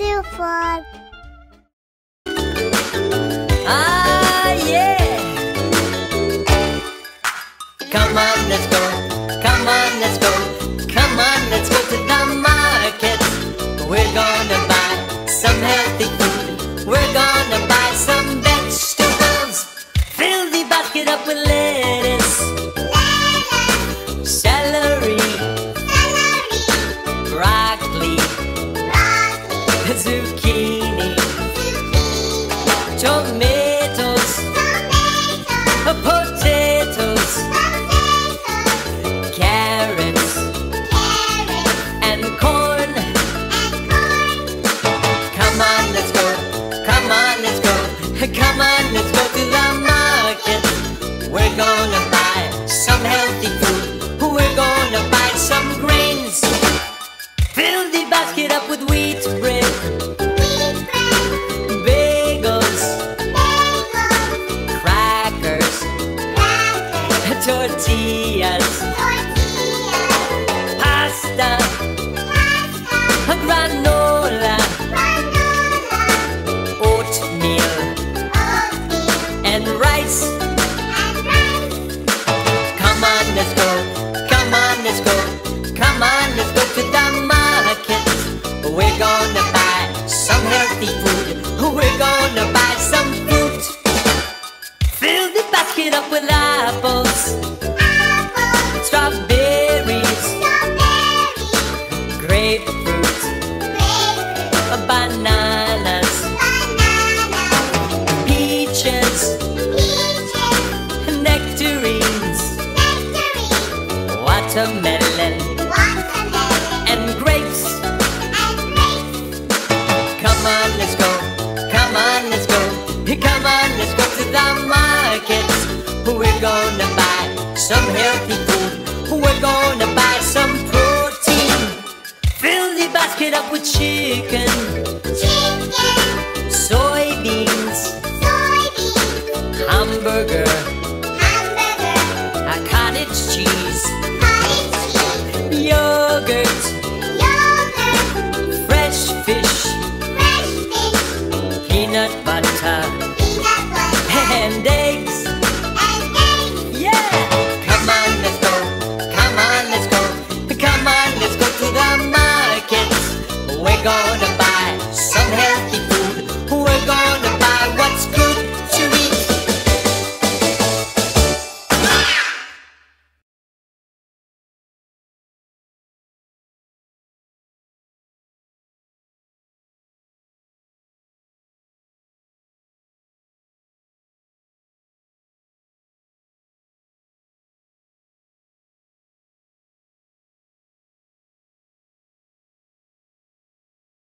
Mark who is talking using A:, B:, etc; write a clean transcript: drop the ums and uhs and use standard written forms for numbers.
A: Super.
B: Ah, yeah. Come on, let's go. Come on, let's go. Come on, let's go to the market. We're gonna buy some healthy food. We're gonna buy some vegetables. Fill the basket up with lettuce, celery, broccoli, zucchini, tomatoes, potatoes, carrots, and corn. Come on, let's go. Come on, let's go. Come on, let's go to the market. We're gonna buy some healthy food. We're gonna buy some grains. Fill the basket up with wheat bread, bagels, crackers, tortillas, pasta, granola, oatmeal, and rice. Come on, let's go. Come on, let's go. Come on, let's go to the market. We're gonna buy some healthy food. We're gonna buy some fruit. Fill the basket up with apples, strawberries, grapefruit, bananas, peaches, nectarines, watermelon, and grapes. Come on, let's go. Come on, let's go. Come on, let's go to the market. We're gonna buy some healthy food. We're gonna buy some protein. Fill the basket up with chicken, soybeans, hamburger, cottage cheese, yogurt, fresh fish, peanut butter, and eggs. Yeah! Come on, let's go. Come on, let's go. Come on, let's go to the market. We're going